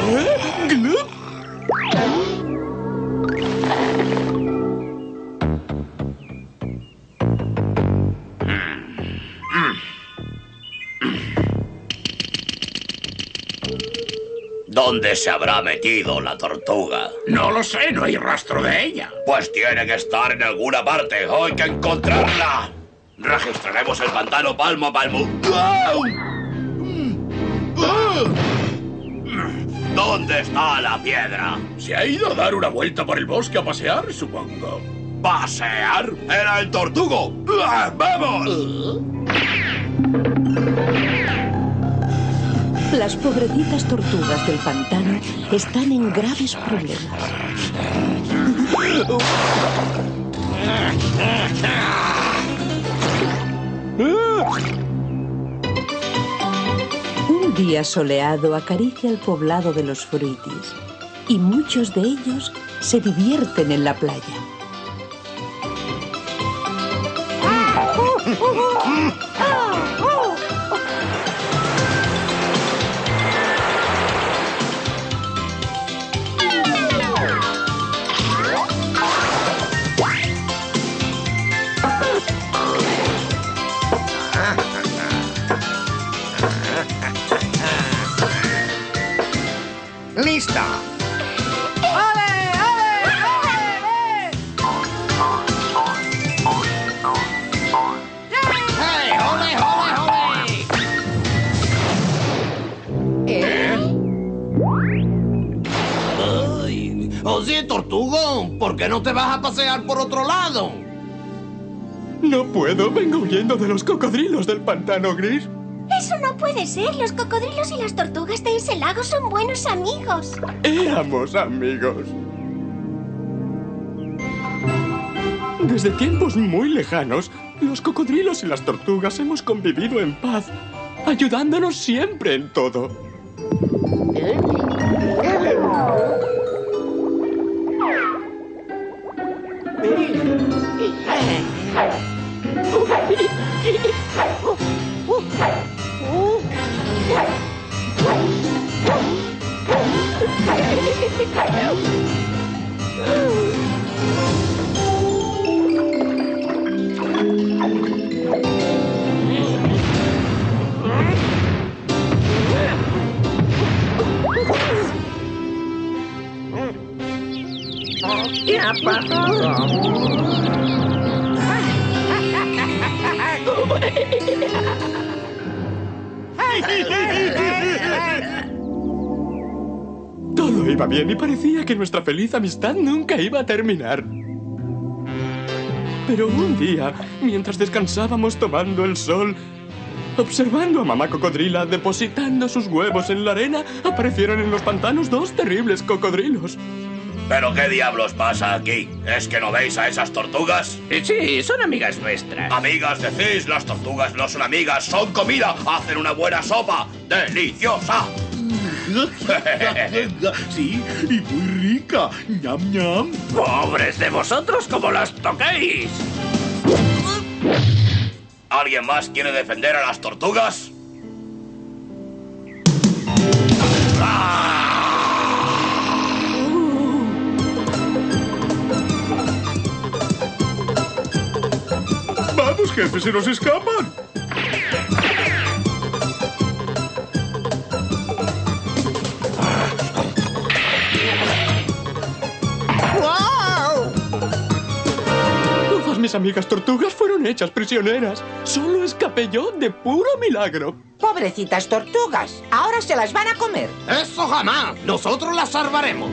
¡Glup! ¿Dónde se habrá metido la tortuga? No lo sé, no hay rastro de ella. Pues tiene que estar en alguna parte. ¡Hay que encontrarla! Registraremos el pantano palmo a palmo. ¿Dónde está la piedra? Se ha ido a dar una vuelta por el bosque a pasear, supongo. ¿Pasear? ¡Era el tortugo! ¡Vamos! Las pobrecitas tortugas del pantano están en graves problemas. Un día soleado acaricia el poblado de los fruitis y muchos de ellos se divierten en la playa. ¡Lista! ¡Ole, ole, ole! ¡Hey, ole, ole, ole! Ay, oye, tortugo, ¿por qué no te vas a pasear por otro lado? No puedo, vengo huyendo de los cocodrilos del pantano gris. Eso no puede ser. Los cocodrilos y las tortugas de ese lago son buenos amigos. Éramos amigos. Desde tiempos muy lejanos, los cocodrilos y las tortugas hemos convivido en paz, ayudándonos siempre en todo. ¡Ya pasó! Todo iba bien y parecía que nuestra feliz amistad nunca iba a terminar. Pero un día, mientras descansábamos tomando el sol, observando a mamá cocodrila depositando sus huevos en la arena, aparecieron en los pantanos dos terribles cocodrilos. ¿Pero qué diablos pasa aquí? ¿Es que no veis a esas tortugas? Sí, son amigas nuestras. Amigas, decís, las tortugas no son amigas, son comida. Hacen una buena sopa. ¡Deliciosa! Sí, y muy rica. ¡Ñam, ñam! ¡Pobres de vosotros como las toquéis! ¿Alguien más quiere defender a las tortugas? ¡Vamos, jefe, se nos escapan! Todas mis amigas tortugas fueron hechas prisioneras. Solo escapé yo de puro milagro. Pobrecitas tortugas, ahora se las van a comer. ¡Eso jamás! ¡Nosotros las salvaremos!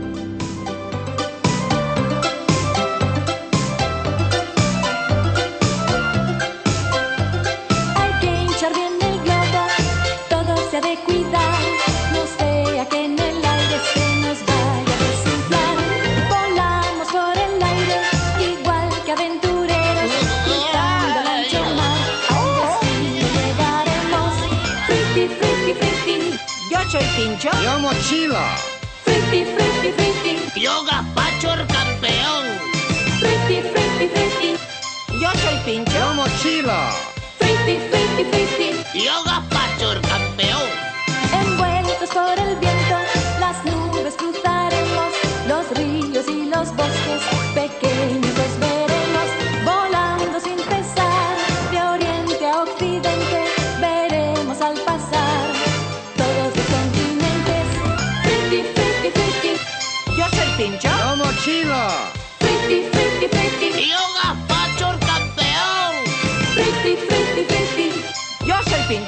Hay que hinchar bien el globo, todo se ha de cuidar, no sea que en el aire se nos vaya a desinflar. Volamos por el aire, igual que aventureros, cruzando el ancho mar, al destino llegaremos. Friti, friti, friti, Yo soy Pincho. ¡Yo, mochila! friti, friti, friti, ¡Yo, Gazpacho, el campeón! friti, friti, friti, Yo soy Pincho. ¡Yo, mochila! friti, friti, friti. ¡Yo, Gazpacho, el campeón! Envueltos por el viento, la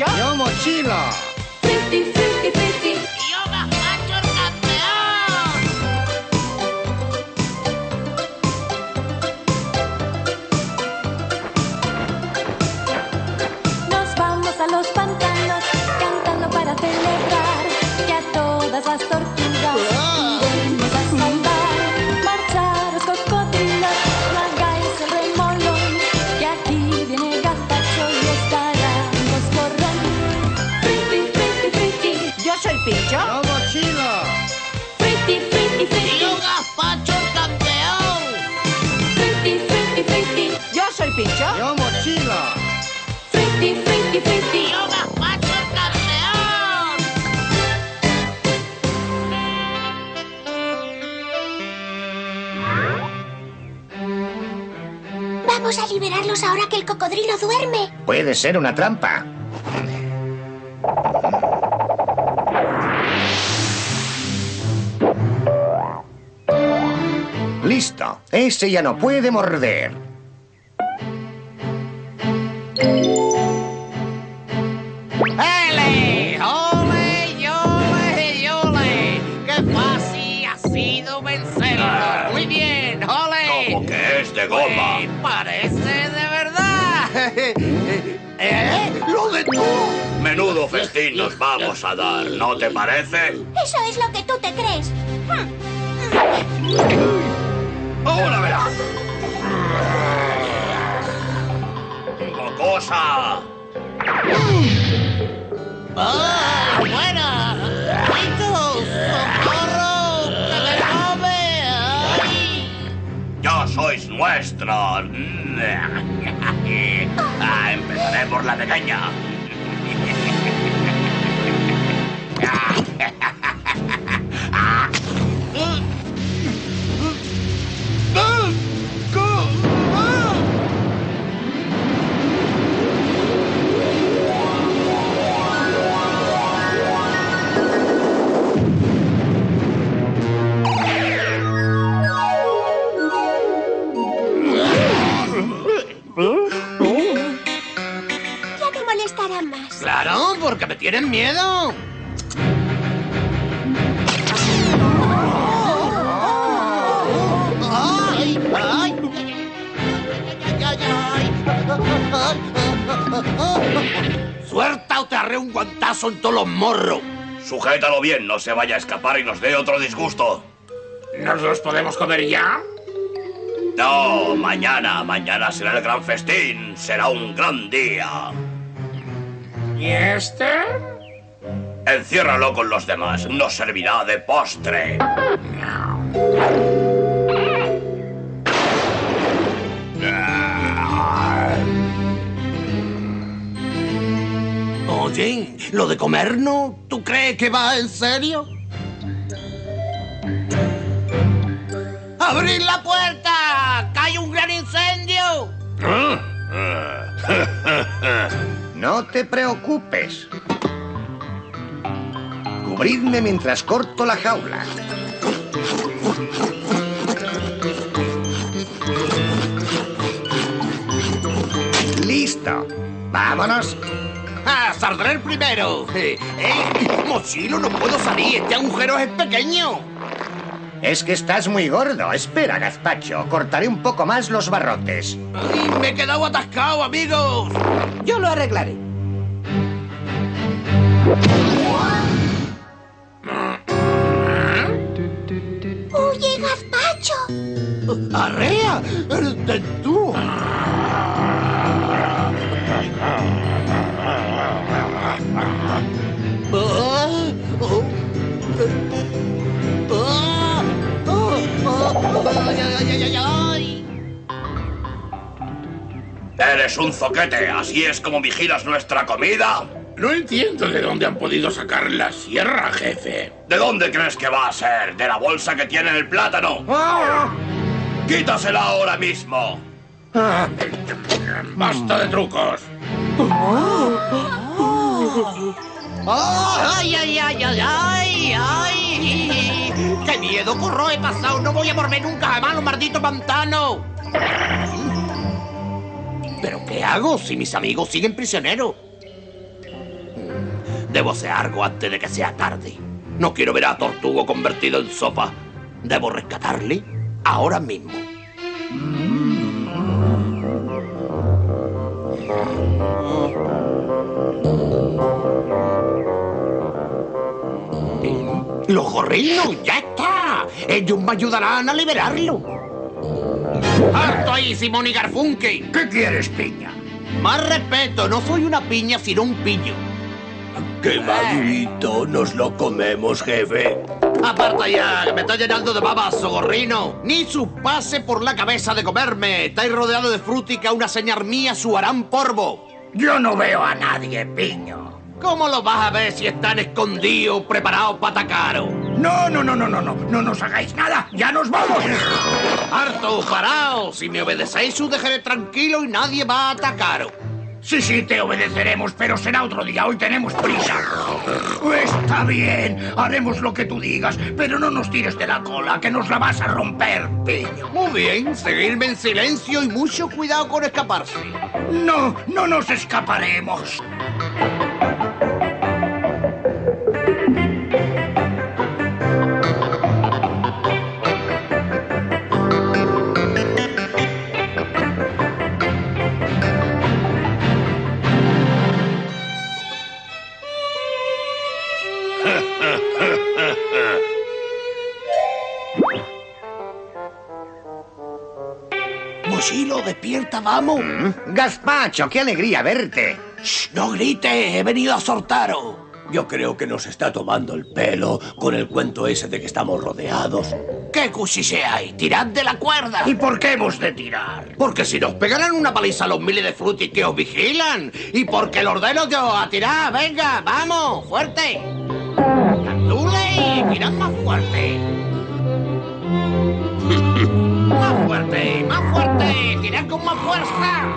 Pincho? Yo mochila. Fritti, fritti, fritti. ¡Yo Gazpacho el campeón! Nos vamos a los pantanos cantando para celebrar que a todas las tortugas iremos a salvar. Marcharos cocodrilos, no hagáis el remolón, que aquí viene Gazpacho y estará en coscorrón. Fritti, fritti, fritti. Yo soy Pincho. Yo mochila. Fritti, fritti, fritti. ¡Yo Gazpacho el campeón! Fritti, fritti, fritti. Yo soy Pincho. Yo mochila. Fritti, fritti, fritti. ¡Yo Gazpacho el campeón! Vamos a liberarlos ahora que el cocodrilo duerme. Puede ser una trampa. Listo. Ese ya no puede morder. ¡Ele! ¡Ole, yole, yole! ¡Qué fácil ha sido vencerlo! ¡Muy bien! ¡Ole! Como que es de goma. Parece de verdad. ¡Lo detuvo! Menudo festín nos vamos a dar, ¿no te parece? Eso es lo que tú te crees. ¡Ahora verás! ¡Mocosa! ¡Ah! ¡Buena! ¡Chicos! ¡Socorro! ¡Que me come! ¡Ay! ¡Ya sois nuestros! Empezaré por la pequeña. Ya no molestarán más. ¡Claro! ¡Porque me tienen miedo! ¡Ay! ¡Ay! ¡Suelta o te haré un guantazo en todos los morros! Sujétalo bien, no se vaya a escapar y nos dé otro disgusto. ¿Nos los podemos comer ya? No, mañana. Mañana será el gran festín. Será un gran día. ¿Y este? Enciérralo con los demás. Nos servirá de postre. Oye, ¿lo de comernos? ¿Tú crees que va en serio? ¡Abrid la puerta! ¡Que hay un gran incendio! No te preocupes. Cubridme mientras corto la jaula. Listo. Vámonos. ¡Ah, saldré el primero! Mochilo, no puedo salir. Este agujero es pequeño. Es que estás muy gordo. Espera, Gazpacho. Cortaré un poco más los barrotes. Ay, me he quedado atascado, amigos. Yo lo arreglaré. ¡Huye, Gazpacho! ¡Arrea! ¡Eres tú! Eres un zoquete. ¿Así es como vigilas nuestra comida? No entiendo de dónde han podido sacar la sierra, jefe. ¿De dónde crees que va a ser? ¿De la bolsa que tiene el plátano? ¡Quítasela ahora mismo! ¡Basta de trucos! ¡Ay, ay, ay, ay, ay, ay! ¡Qué miedo, corro! He pasado. No voy a volver nunca jamás a los malditos pantanos. ¿Pero qué hago si mis amigos siguen prisioneros? Debo hacer algo antes de que sea tarde. No quiero ver a Tortugo convertido en sopa. Debo rescatarle ahora mismo. ¡Los gorrinos! ¡Ya está! Ellos me ayudarán a liberarlo. ¡Alto ahí, Simón y Garfunkel! ¿Qué quieres, piña? Más respeto, no soy una piña, sino un pillo. ¡Qué madurito! Nos lo comemos, jefe. Aparta ya, que me está llenando de babazo, gorrino. Ni su pase por la cabeza de comerme. Estáis rodeado de fruta y que a una señal mía su harán polvo. Yo no veo a nadie, piño. ¿Cómo lo vas a ver si están escondidos, preparados para atacaros? No nos hagáis nada, ya nos vamos. ¡Harto, paraos! Si me obedecéis, os dejaré tranquilo y nadie va a atacaros. Sí, te obedeceremos, pero será otro día. Hoy tenemos prisa. Está bien, haremos lo que tú digas, pero no nos tires de la cola, que nos la vas a romper, piño. Muy bien, seguirme en silencio y mucho cuidado con escaparse. No nos escaparemos. Mochilo, despierta, vamos. Gazpacho, qué alegría verte. Shh, no grites, he venido a soltaros. Yo creo que nos está tomando el pelo con el cuento ese de que estamos rodeados. ¿Qué cuchicheáis? ¡Tirad de la cuerda! ¿Y por qué hemos de tirar? Porque si nos pegarán una paliza a los miles de frutis que os vigilan. Y porque lo ordeno yo, a tirar, venga, vamos, fuerte. ¡Cantule! ¡Tirad más fuerte! ¡Más fuerte! ¡Más fuerte! ¡Tirad con más fuerza!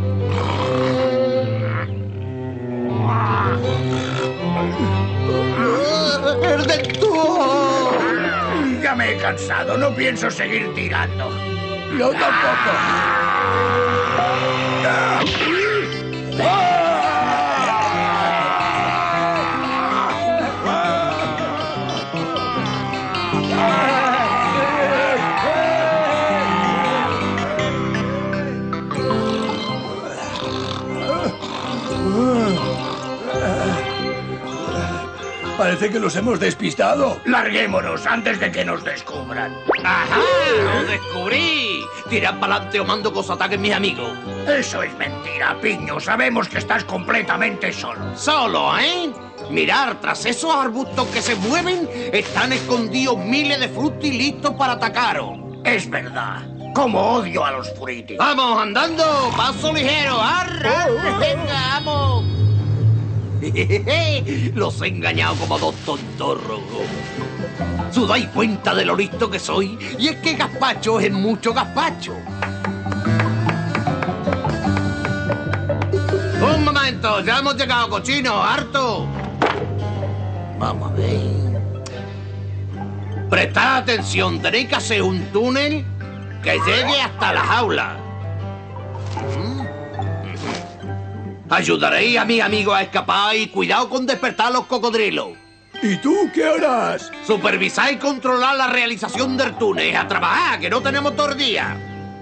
¡El dentúo! Ya me he cansado, no pienso seguir tirando. Yo tampoco. Parece que los hemos despistado. Larguémonos antes de que nos descubran. ¡Ajá! ¡Lo descubrí! Tirad para adelante o mando que os ataquen mis amigos. Eso es mentira, piño. Sabemos que estás completamente solo. Solo, ¿eh? Mirar, tras esos arbustos que se mueven, están escondidos miles de frutis listos para atacaros. Es verdad. Como odio a los frutis. ¡Vamos, andando! ¡Paso ligero! ¡Arra! ¡Venga, vamos! Los he engañado como dos tontorros. ¿Os dais cuenta de lo listo que soy? Y es que gazpacho es mucho gazpacho. Un momento, ya hemos llegado, cochino, harto. Vamos a ver. Prestad atención, tenéis que hacer un túnel que llegue hasta la jaula. Ayudaréis a mis amigos a escapar y cuidado con despertar a los cocodrilos. ¿Y tú qué harás? Supervisar y controlar la realización del túnel. ¡A trabajar, que no tenemos todo el día!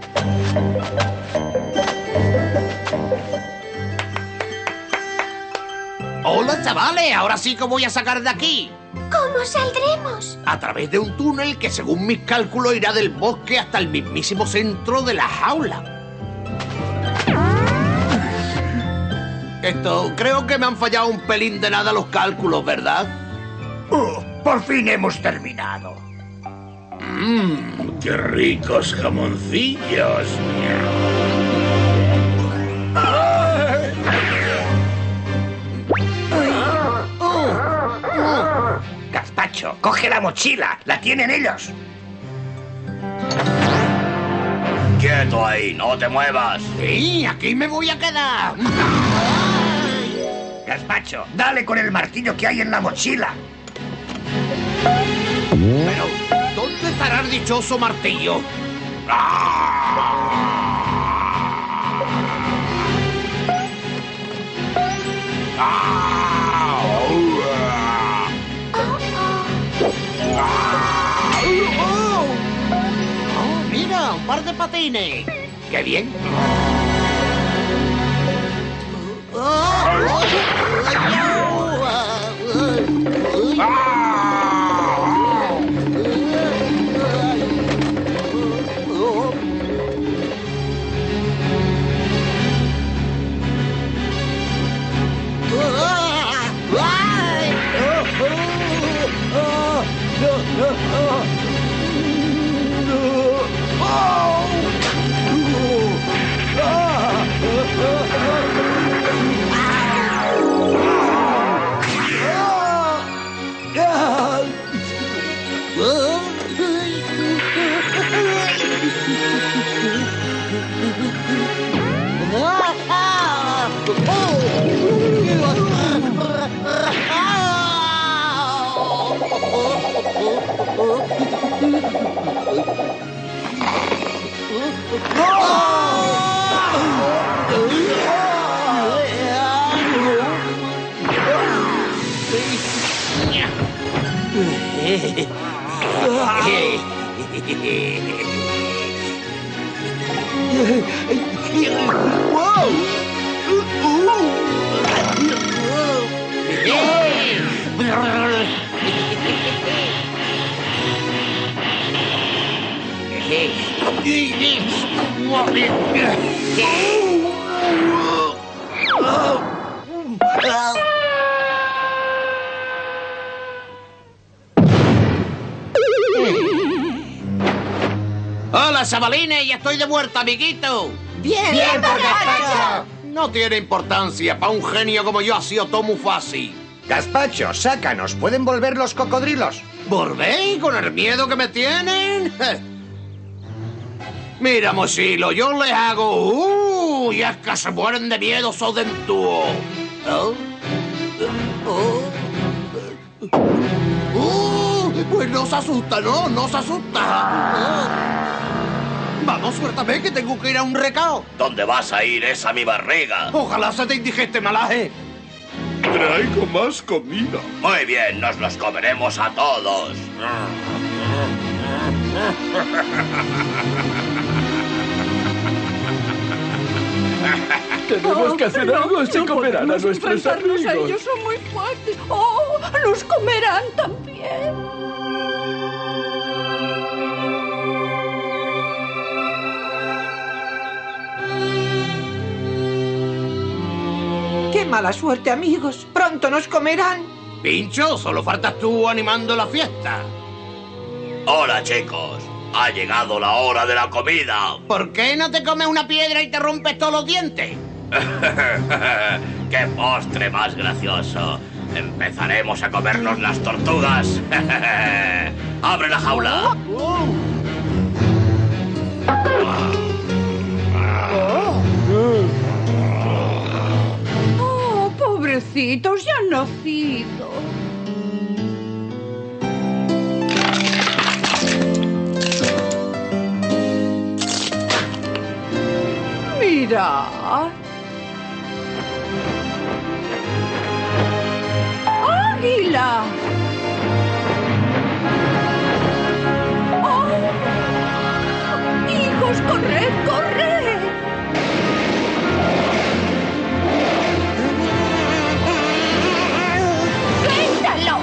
¡Hola, chavales! Ahora sí que voy a sacar de aquí. ¿Cómo saldremos? A través de un túnel que, según mis cálculos, irá del bosque hasta el mismísimo centro de la jaula. Creo que me han fallado un pelín de nada los cálculos, ¿verdad? Por fin hemos terminado. ¡Qué ricos jamoncillos! Gazpacho, coge la mochila. La tienen ellos. ¡Quieto ahí! ¡No te muevas! Sí, aquí me voy a quedar. Gazpacho, dale con el martillo que hay en la mochila. Pero, ¿dónde estará el dichoso martillo? patines. ¡Qué bien! ¡Hola, chavalines! ¡Ya estoy de vuelta, amiguito! ¡Bien, bien por Gazpacho! No tiene importancia. Para un genio como yo ha sido todo muy fácil. Gazpacho, sácanos. ¿Pueden volver los cocodrilos? ¿Volvéis con el miedo que me tienen? Mira, mochilo, yo les hago... y es que se mueren de miedo, so dentúo. Pues no se asusta, no, no se asusta. Vamos, suéltame, que tengo que ir a un recao. ¿Dónde vas a ir? Es a mi barriga. Ojalá se te indigeste, malaje. Traigo más comida. Muy bien, nos los comeremos a todos. Tenemos que hacer algo, se comerán a nuestros amigos. Ellos son muy fuertes. ¡Oh! ¡Los comerán también! ¡Qué mala suerte, amigos! ¡Pronto nos comerán! Pincho, solo faltas tú animando la fiesta. Hola, chicos. Ha llegado la hora de la comida. ¿Por qué no te comes una piedra y te rompes todos los dientes? ¡Qué postre más gracioso! Empezaremos a comernos las tortugas. ¡Abre la jaula! ¡Oh, pobrecitos, ya han nacido! Mira. ¡Águila! ¡Oh! ¡Hijos, corred, corred! ¡Suéltalo!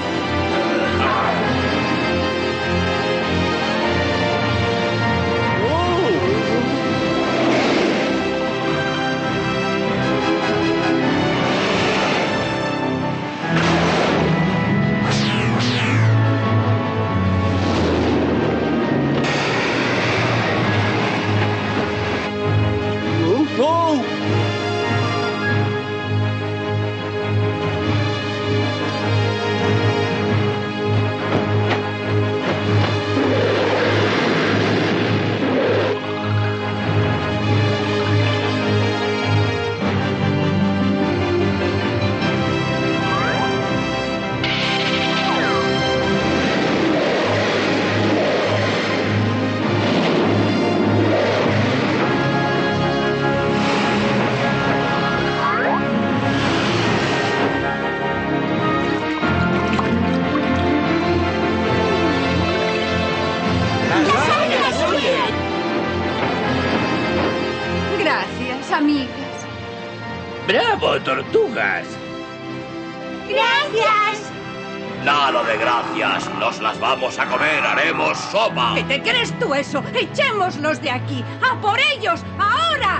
amigas. ¡Bravo, tortugas! ¡Gracias! Nada de gracias. Nos las vamos a comer. Haremos sopa. ¿Qué te crees tú eso? ¡Echémoslos de aquí! ¡A por ellos! ¡Ahora!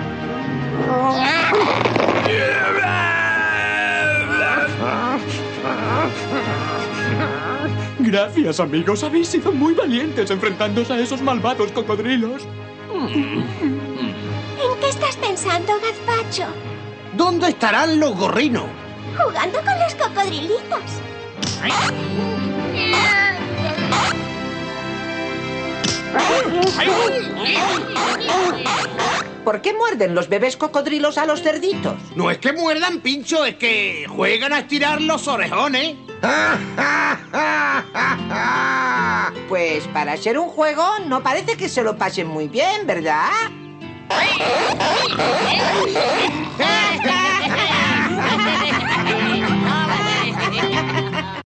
Gracias, amigos. Habéis sido muy valientes enfrentándose a esos malvados cocodrilos. ¿En qué estás pensando, Gazpacho? ¿Dónde estarán los gorrinos? Jugando con los cocodrilitos. ¿Por qué muerden los bebés cocodrilos a los cerditos? No es que muerdan, Pincho, es que juegan a estirar los orejones. Pues para ser un juego no parece que se lo pasen muy bien, ¿verdad?